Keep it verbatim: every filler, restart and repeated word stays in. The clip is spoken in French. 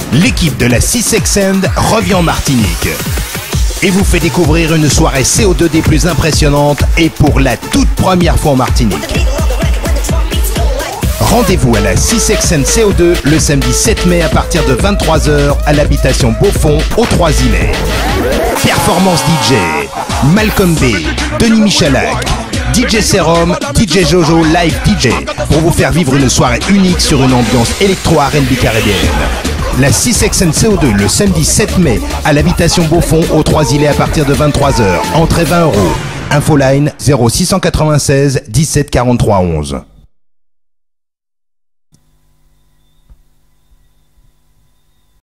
l'équipe de la six X End revient en Martinique et vous fait découvrir une soirée C O deux des plus impressionnantes et pour la toute première fois en Martinique. Rendez-vous à la six X End C O deux le samedi sept mai à partir de vingt-trois heures à l'habitation Beaufond aux Trois-Îlets. Performance D J, Malcolm B, Denis Michalak, D J Serum, D J Jojo, Live D J pour vous faire vivre une soirée unique sur une ambiance électro-R and B caribéenne. La six X N C O deux le samedi sept mai à l'habitation Beaufond aux Trois-Îlets à partir de vingt-trois heures. Entrée vingt euros. Infoline zéro six cent quatre-vingt-seize dix-sept quarante-trois onze.